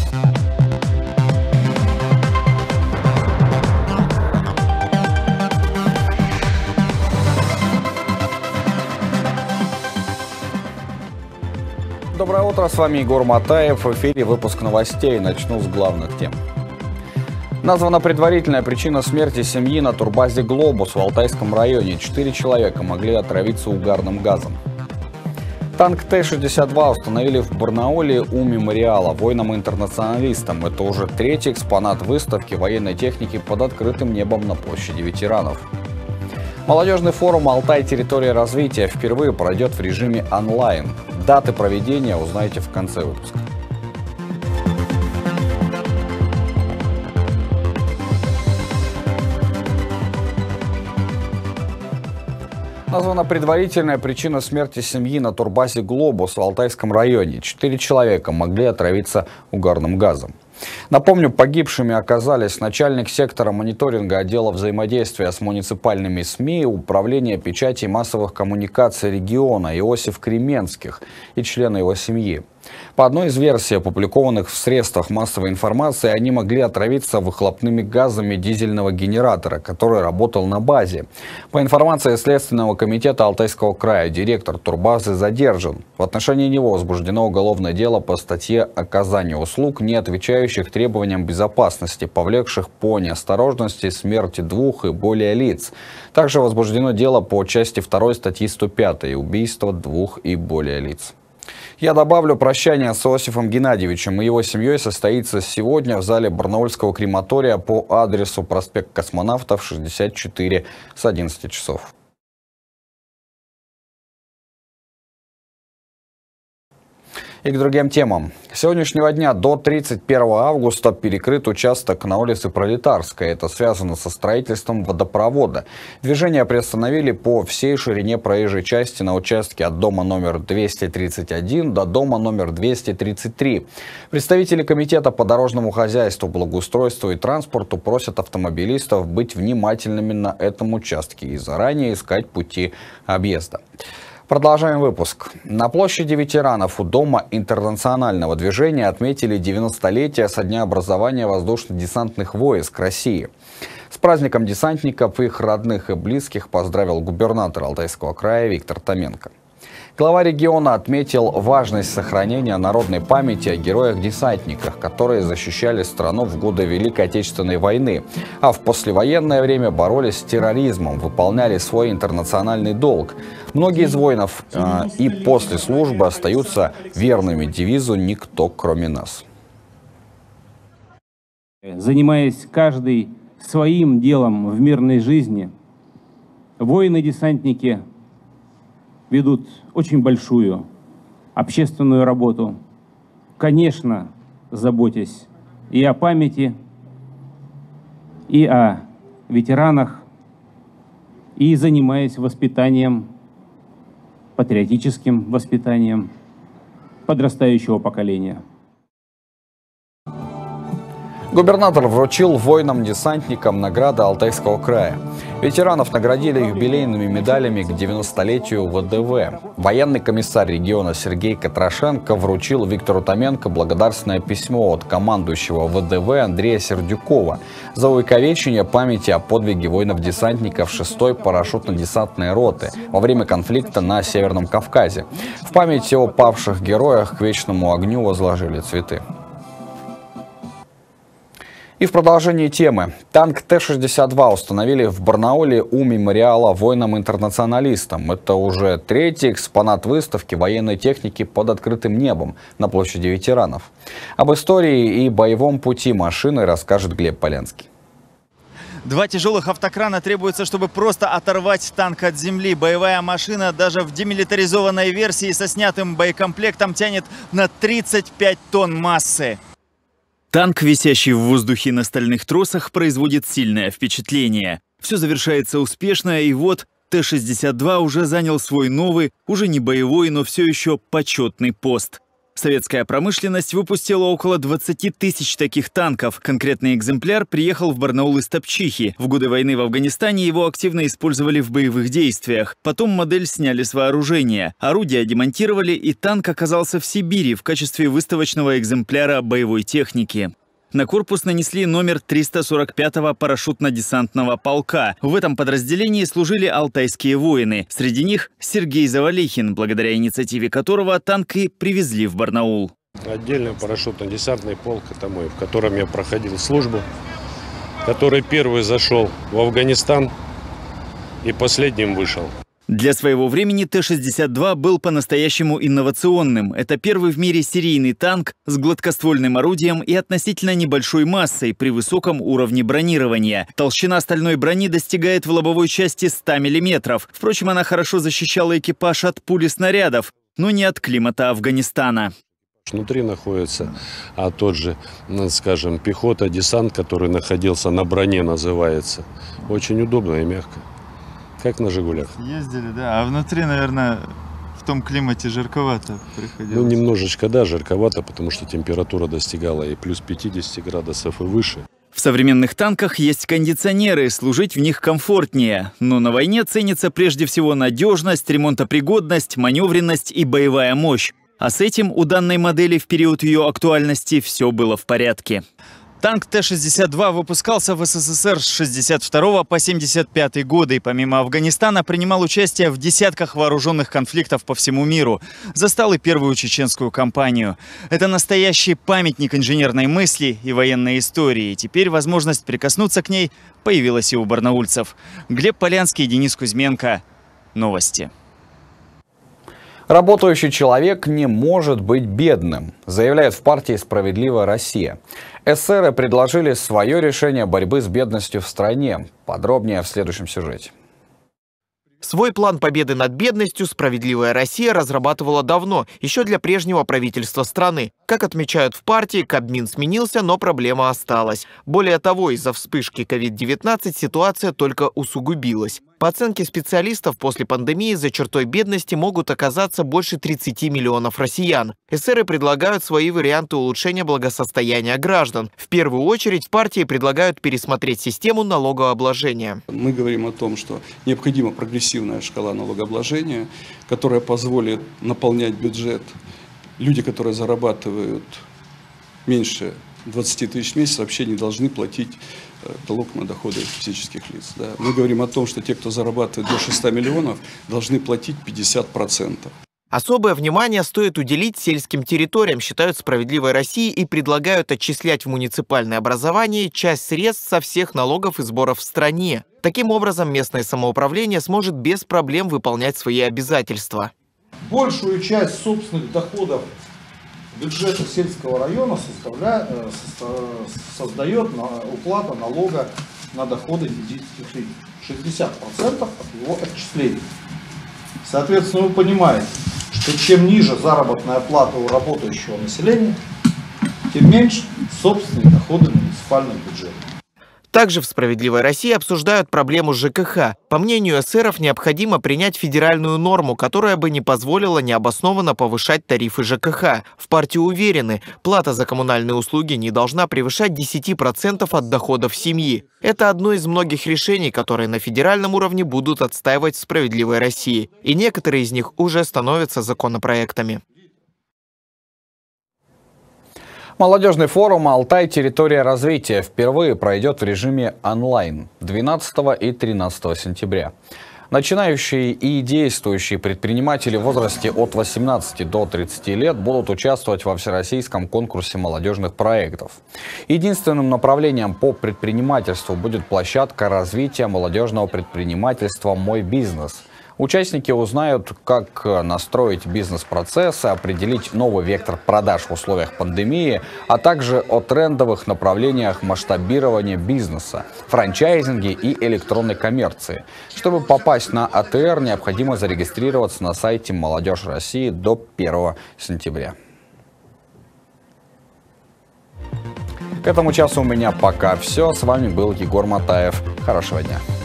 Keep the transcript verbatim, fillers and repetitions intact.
Доброе утро, с вами Егор Матаев. В эфире выпуск новостей. Начну с главных тем. Названа предварительная причина смерти семьи на турбазе «Глобус» в Алтайском районе. Четыре человека могли отравиться угарным газом. Танк Т шестьдесят два установили в Барнауле у мемориала воинам-интернационалистам. Это уже третий экспонат выставки военной техники под открытым небом на площади ветеранов. Молодежный форум «Алтай. Территория развития» впервые пройдет в режиме онлайн. Даты проведения узнаете в конце выпуска. Названа предварительная причина смерти семьи на турбазе «Глобус» в Алтайском районе. Четыре человека могли отравиться угарным газом. Напомню, погибшими оказались начальник сектора мониторинга отдела взаимодействия с муниципальными СМИ Управления печати и массовых коммуникаций региона Иосиф Кременских и члены его семьи. По одной из версий, опубликованных в средствах массовой информации, они могли отравиться выхлопными газами дизельного генератора, который работал на базе. По информации Следственного комитета Алтайского края, директор турбазы задержан. В отношении него возбуждено уголовное дело по статье «Оказание услуг, не отвечающих требованиям безопасности, повлекших по неосторожности смерти двух и более лиц». Также возбуждено дело по части второй статьи сто пятой «Убийство двух и более лиц». Я добавлю, прощание с Иосифом Геннадьевичем и его семьей состоится сегодня в зале Барнаульского крематория по адресу проспект Космонавтов, шестьдесят четыре, с одиннадцати часов. И к другим темам. С сегодняшнего дня до тридцать первого августа перекрыт участок на улице Пролетарской. Это связано со строительством водопровода. Движение приостановили по всей ширине проезжей части на участке от дома номер двести тридцать один до дома номер двести тридцать три. Представители Комитета по дорожному хозяйству, благоустройству и транспорту просят автомобилистов быть внимательными на этом участке и заранее искать пути объезда. Продолжаем выпуск. На площади ветеранов у Дома интернационального движения отметили девяностолетие со дня образования воздушно-десантных войск России. С праздником десантников и их родных и близких поздравил губернатор Алтайского края Виктор Томенко. Глава региона отметил важность сохранения народной памяти о героях-десантниках, которые защищали страну в годы Великой Отечественной войны, а в послевоенное время боролись с терроризмом, выполняли свой интернациональный долг. Многие из воинов э, и после службы остаются верными девизу «Никто, кроме нас». Занимаясь каждый своим делом в мирной жизни, воины-десантники ведут очень большую общественную работу, конечно, заботясь и о памяти, и о ветеранах, и занимаясь воспитанием, патриотическим воспитанием подрастающего поколения. Губернатор вручил воинам-десантникам награды Алтайского края. Ветеранов наградили юбилейными медалями к девяностолетию ВДВ. Военный комиссар региона Сергей Катрошенко вручил Виктору Томенко благодарственное письмо от командующего ВДВ Андрея Сердюкова за увековечение памяти о подвиге воинов-десантников шестой парашютно-десантной роты во время конфликта на Северном Кавказе. В память о павших героях к вечному огню возложили цветы. И в продолжении темы. Танк Т шестьдесят два установили в Барнауле у мемориала воинам-интернационалистам. Это уже третий экспонат выставки военной техники под открытым небом на площади ветеранов. Об истории и боевом пути машины расскажет Глеб Полянский. Два тяжелых автокрана требуется, чтобы просто оторвать танк от земли. Боевая машина даже в демилитаризованной версии со снятым боекомплектом тянет на тридцать пять тонн массы. Танк, висящий в воздухе на стальных тросах, производит сильное впечатление. Все завершается успешно, и вот Т шестьдесят два уже занял свой новый, уже не боевой, но все еще почетный пост. Советская промышленность выпустила около двадцати тысяч таких танков. Конкретный экземпляр приехал в Барнаул из Топчихи. В годы войны в Афганистане его активно использовали в боевых действиях. Потом модель сняли с вооружения. Орудия демонтировали, и танк оказался в Сибири в качестве выставочного экземпляра боевой техники. На корпус нанесли номер триста сорок пятого парашютно-десантного полка. В этом подразделении служили алтайские воины. Среди них Сергей Завалихин, благодаря инициативе которого танк и привезли в Барнаул. Отдельный парашютно-десантный полк, это мой, в котором я проходил службу, который первый зашел в Афганистан и последним вышел. Для своего времени Т шестьдесят два был по-настоящему инновационным. Это первый в мире серийный танк с гладкоствольным орудием и относительно небольшой массой при высоком уровне бронирования. Толщина стальной брони достигает в лобовой части ста миллиметров. Впрочем, она хорошо защищала экипаж от пули снарядов, но не от климата Афганистана. Внутри находится а тот же, скажем, пехота, десант, который находился на броне, называется. Очень удобно и мягко. Как на «Жигулях». Ездили, да. А внутри, наверное, в том климате жарковато приходилось. Ну, немножечко, да, жарковато, потому что температура достигала и плюс пятидесяти градусов и выше. В современных танках есть кондиционеры, служить в них комфортнее. Но на войне ценится прежде всего надежность, ремонтопригодность, маневренность и боевая мощь. А с этим у данной модели в период ее актуальности все было в порядке. Танк Т шестьдесят два выпускался в СССР с шестьдесят второго по семьдесят пятый годы и помимо Афганистана принимал участие в десятках вооруженных конфликтов по всему миру. Застал и первую чеченскую кампанию. Это настоящий памятник инженерной мысли и военной истории. Теперь возможность прикоснуться к ней появилась и у барнаульцев. Глеб Полянский и Денис Кузьменко. Новости. Работающий человек не может быть бедным, заявляет в партии «Справедливая Россия». Эсеры предложили свое решение борьбы с бедностью в стране. Подробнее в следующем сюжете. Свой план победы над бедностью «Справедливая Россия» разрабатывала давно, еще для прежнего правительства страны. Как отмечают в партии, Кабмин сменился, но проблема осталась. Более того, из-за вспышки ковид девятнадцать ситуация только усугубилась. По оценке специалистов, после пандемии за чертой бедности могут оказаться больше тридцати миллионов россиян. Эсеры предлагают свои варианты улучшения благосостояния граждан. В первую очередь в партии предлагают пересмотреть систему налогообложения. Мы говорим о том, что необходима прогрессивная шкала налогообложения, которая позволит наполнять бюджет. Люди, которые зарабатывают меньше двадцати тысяч в месяц, вообще не должны платить налог на доходы физических лиц. Да. Мы говорим о том, что те, кто зарабатывает до шести миллионов, должны платить пятьдесят процентов. Особое внимание стоит уделить сельским территориям, считают «Справедливой России» и предлагают отчислять в муниципальное образование часть средств со всех налогов и сборов в стране. Таким образом, местное самоуправление сможет без проблем выполнять свои обязательства. Большую часть собственных доходов бюджета сельского района составляет, создает уплата налога на доходы физических лиц. шестьдесят процентов от его отчислений. Соответственно, вы понимаете, что чем ниже заработная плата у работающего населения, тем меньше собственные доходы муниципального бюджета. Также в «Справедливой России» обсуждают проблему ЖКХ. По мнению эсеров, необходимо принять федеральную норму, которая бы не позволила необоснованно повышать тарифы ЖКХ. В партии уверены, плата за коммунальные услуги не должна превышать десяти процентов от доходов семьи. Это одно из многих решений, которые на федеральном уровне будут отстаивать в «Справедливой России». И некоторые из них уже становятся законопроектами. Молодежный форум «Алтай. Территория развития» впервые пройдет в режиме онлайн двенадцатого и тринадцатого сентября. Начинающие и действующие предприниматели в возрасте от восемнадцати до тридцати лет будут участвовать во всероссийском конкурсе молодежных проектов. Единственным направлением по предпринимательству будет площадка развития молодежного предпринимательства «Мой бизнес». Участники узнают, как настроить бизнес-процессы, определить новый вектор продаж в условиях пандемии, а также о трендовых направлениях масштабирования бизнеса, франчайзинге и электронной коммерции. Чтобы попасть на А Т Р, необходимо зарегистрироваться на сайте «Молодежь России» до первого сентября. К этому часу у меня пока все. С вами был Егор Матаев. Хорошего дня.